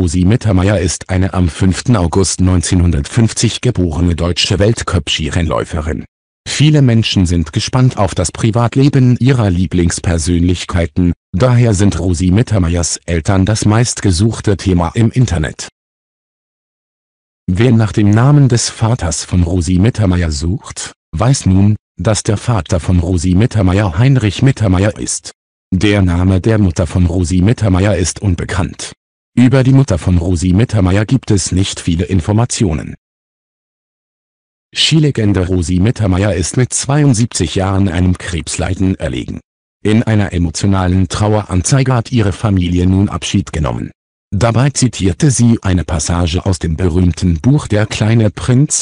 Rosi Mittermeier ist eine am 5. August 1950 geborene deutsche Weltcup-Skirennläuferin. Viele Menschen sind gespannt auf das Privatleben ihrer Lieblingspersönlichkeiten, daher sind Rosi Mittermeiers Eltern das meistgesuchte Thema im Internet. Wer nach dem Namen des Vaters von Rosi Mittermeier sucht, weiß nun, dass der Vater von Rosi Mittermeier Heinrich Mittermeier ist. Der Name der Mutter von Rosi Mittermeier ist unbekannt. Über die Mutter von Rosi Mittermeier gibt es nicht viele Informationen. Skilegende Rosi Mittermeier ist mit 72 Jahren einem Krebsleiden erlegen. In einer emotionalen Traueranzeige hat ihre Familie nun Abschied genommen. Dabei zitierte sie eine Passage aus dem berühmten Buch Der kleine Prinz.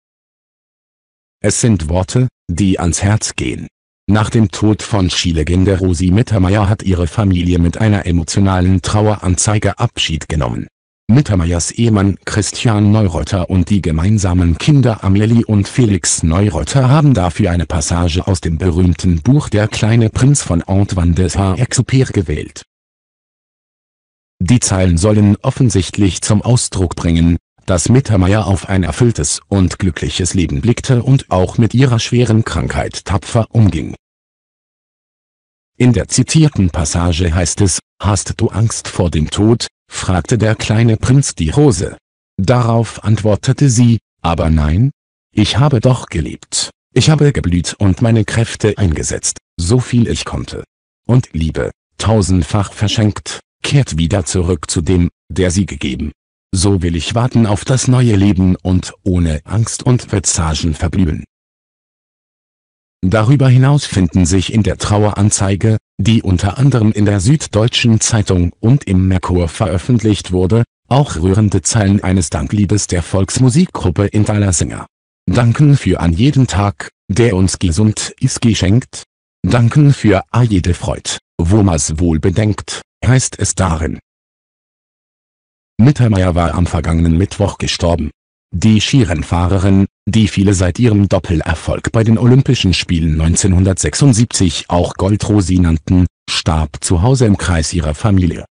Es sind Worte, die ans Herz gehen. Nach dem Tod von Skilegende Rosi Mittermeier hat ihre Familie mit einer emotionalen Traueranzeige Abschied genommen. Mittermeiers Ehemann Christian Neureuter und die gemeinsamen Kinder Amelie und Felix Neureuter haben dafür eine Passage aus dem berühmten Buch Der kleine Prinz von Antoine de Saint-Exupéry gewählt. Die Zeilen sollen offensichtlich zum Ausdruck bringen, dass Mittermeier auf ein erfülltes und glückliches Leben blickte und auch mit ihrer schweren Krankheit tapfer umging. In der zitierten Passage heißt es: »Hast du Angst vor dem Tod?« fragte der kleine Prinz die Rose. Darauf antwortete sie: »Aber nein, ich habe doch gelebt. Ich habe geblüht und meine Kräfte eingesetzt, so viel ich konnte. Und Liebe, tausendfach verschenkt, kehrt wieder zurück zu dem, der sie gegeben. So will ich warten auf das neue Leben und ohne Angst und Verzagen verblühen.« Darüber hinaus finden sich in der Traueranzeige, die unter anderem in der Süddeutschen Zeitung und im Merkur veröffentlicht wurde, auch rührende Zeilen eines Dankliedes der Volksmusikgruppe Invaler Sänger. Danken für an jeden Tag, der uns gesund ist geschenkt. Danken für a jede Freud, wo ma's wohl bedenkt, heißt es darin. Mittermeier war am vergangenen Mittwoch gestorben. Die Skirennfahrerin, die viele seit ihrem Doppelerfolg bei den Olympischen Spielen 1976 auch Goldrosi nannten, starb zu Hause im Kreis ihrer Familie.